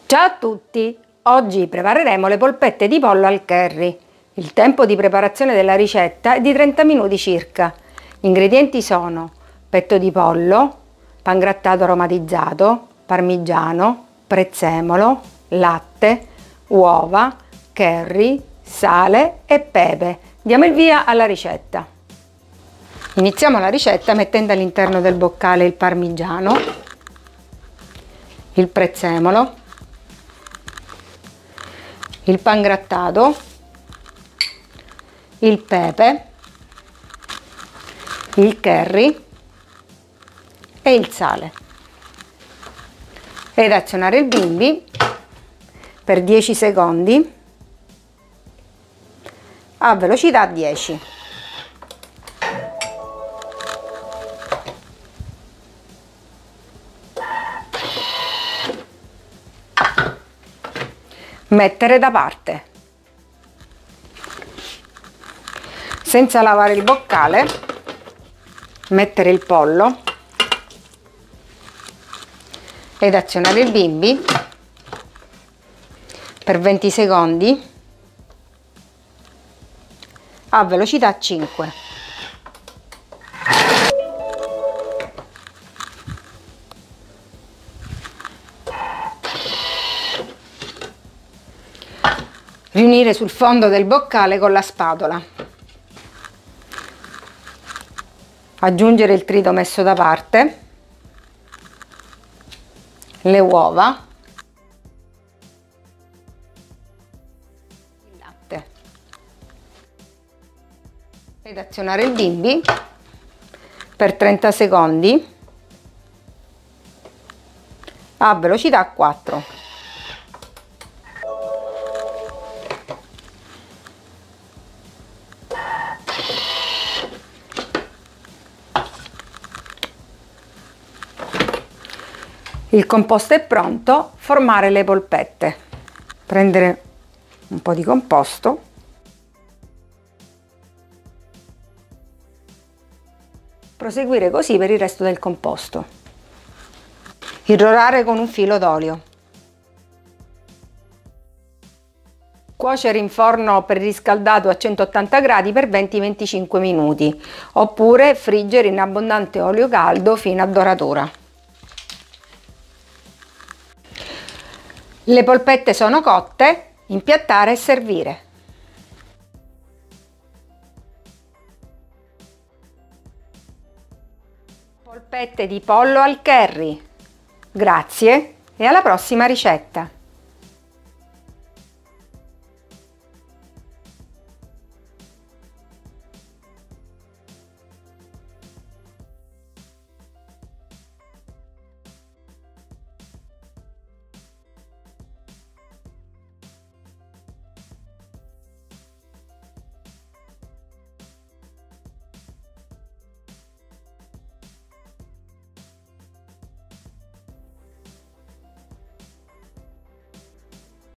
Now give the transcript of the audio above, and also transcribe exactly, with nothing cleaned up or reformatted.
Ciao a tutti! Oggi prepareremo le polpette di pollo al curry. Il tempo di preparazione della ricetta è di trenta minuti circa. Gli ingredienti sono petto di pollo, pangrattato aromatizzato, parmigiano, prezzemolo, latte, uova, curry, sale e pepe. Diamo il via alla ricetta. Iniziamo la ricetta mettendo all'interno del boccale il parmigiano, il prezzemolo, il pangrattato, il pepe, il curry e il sale ed azionare il bimbi per dieci secondi a velocità dieci. Mettere da parte. Senza lavare il boccale, mettere il pollo ed azionare il bimbi per venti secondi a velocità cinque. Riunire sul fondo del boccale con la spatola. Aggiungere il trito messo da parte, le uova, il latte ed azionare il bimbi per trenta secondi a velocità quattro. Il composto è pronto. Formare le polpette. Prendere un po' di composto, proseguire così per il resto del composto. Irrorare con un filo d'olio. Cuocere in forno preriscaldato a centottanta gradi per venti venticinque minuti, oppure friggere in abbondante olio caldo fino a doratura. Le polpette sono cotte, impiattare e servire. Polpette di pollo al curry. Grazie e alla prossima ricetta!